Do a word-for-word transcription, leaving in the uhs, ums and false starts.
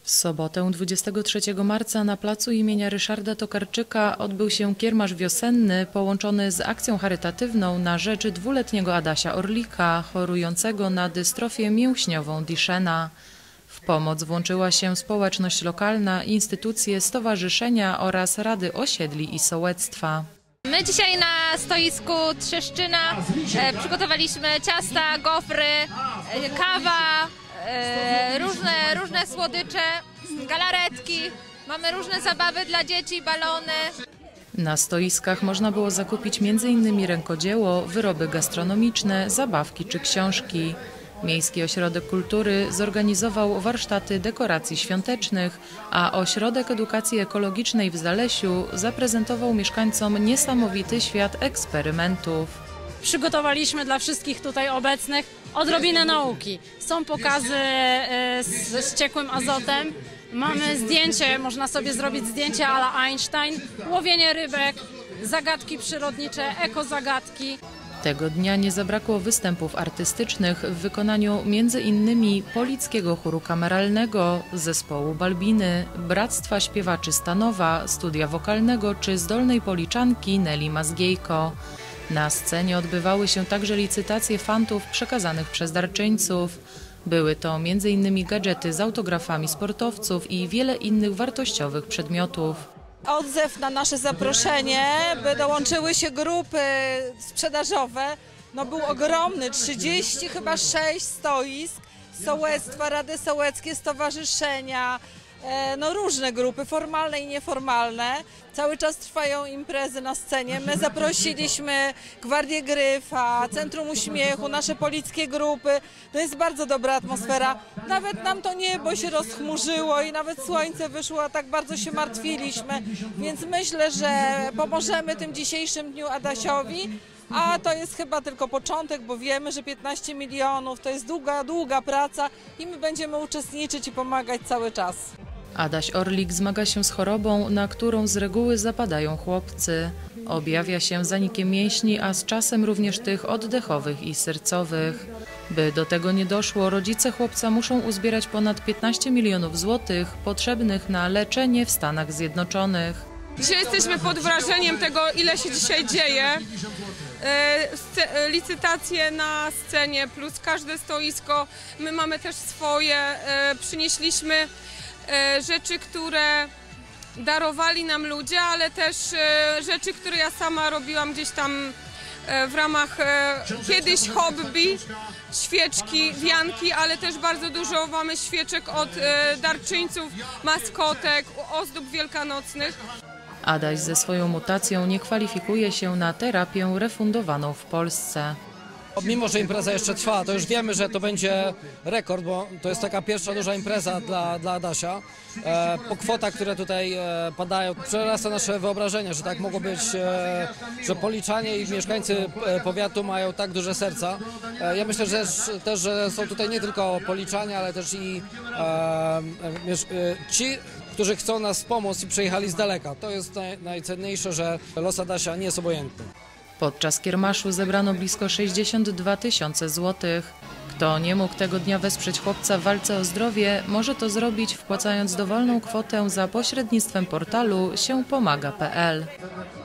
W sobotę dwudziestego trzeciego marca na placu imienia Ryszarda Tokarczyka odbył się kiermasz wiosenny połączony z akcją charytatywną na rzecz dwuletniego Adasia Orlika, chorującego na dystrofię mięśniową Duchenne. W pomoc włączyła się społeczność lokalna, instytucje, stowarzyszenia oraz rady osiedli i sołectwa. My dzisiaj na stoisku Trzeszczyna e, przygotowaliśmy ciasta, gofry, e, kawa, e, różne, różne słodycze, galaretki. Mamy różne zabawy dla dzieci, balony. Na stoiskach można było zakupić między innymi rękodzieło, wyroby gastronomiczne, zabawki czy książki. Miejski Ośrodek Kultury zorganizował warsztaty dekoracji świątecznych, a Ośrodek Edukacji Ekologicznej w Zalesiu zaprezentował mieszkańcom niesamowity świat eksperymentów. Przygotowaliśmy dla wszystkich tutaj obecnych odrobinę nauki. Są pokazy z, z ciekłym azotem, mamy zdjęcie, można sobie zrobić zdjęcie a la Einstein, łowienie rybek, zagadki przyrodnicze, ekozagadki. Tego dnia nie zabrakło występów artystycznych w wykonaniu między innymi Polickiego Chóru Kameralnego, Zespołu Balbiny, Bractwa Śpiewaczy Stanowa, Studia Wokalnego czy zdolnej policzanki Neli Mazgiejko. Na scenie odbywały się także licytacje fantów przekazanych przez darczyńców. Były to między innymi gadżety z autografami sportowców i wiele innych wartościowych przedmiotów. Odzew na nasze zaproszenie, by dołączyły się grupy sprzedażowe, no był ogromny, trzydzieści chyba sześć stoisk, sołectwa, rady sołeckie, stowarzyszenia, no różne grupy, formalne i nieformalne. Cały czas trwają imprezy na scenie. My zaprosiliśmy Gwardię Gryfa, Centrum Uśmiechu, nasze polickie grupy. To jest bardzo dobra atmosfera. Nawet nam to niebo się rozchmurzyło i nawet słońce wyszło, a tak bardzo się martwiliśmy. Więc myślę, że pomożemy tym dzisiejszym dniu Adasiowi. A to jest chyba tylko początek, bo wiemy, że piętnaście milionów to jest długa, długa praca i my będziemy uczestniczyć i pomagać cały czas. Adaś Orlik zmaga się z chorobą, na którą z reguły zapadają chłopcy. Objawia się zanikiem mięśni, a z czasem również tych oddechowych i sercowych. By do tego nie doszło, rodzice chłopca muszą uzbierać ponad piętnaście milionów złotych potrzebnych na leczenie w Stanach Zjednoczonych. Dzisiaj jesteśmy pod wrażeniem tego, ile się dzisiaj dzieje. E, licytacje na scenie plus każde stoisko. My mamy też swoje. E, przynieśliśmy e, rzeczy, które darowali nam ludzie, ale też e, rzeczy, które ja sama robiłam gdzieś tam e, w ramach e, kiedyś hobby. Świeczki, wianki, ale też bardzo dużo mamy świeczek od e, darczyńców, maskotek, ozdób wielkanocnych. Adaś ze swoją mutacją nie kwalifikuje się na terapię refundowaną w Polsce. Mimo że impreza jeszcze trwa, to już wiemy, że to będzie rekord, bo to jest taka pierwsza duża impreza dla, dla Adasia. E, po kwotach, które tutaj e, padają, przerasta nasze wyobrażenie, że tak mogło być, e, że Policzanie i mieszkańcy powiatu mają tak duże serca. E, ja myślę, że też, że są tutaj nie tylko Policzanie, ale też i e, e, ci, którzy chcą nas pomóc i przyjechali z daleka. To jest naj, najcenniejsze, że los Adasia nie jest obojętny. Podczas kiermaszu zebrano blisko sześćdziesiąt dwa tysiące złotych. Kto nie mógł tego dnia wesprzeć chłopca w walce o zdrowie, może to zrobić wpłacając dowolną kwotę za pośrednictwem portalu siępomaga kropka pe el.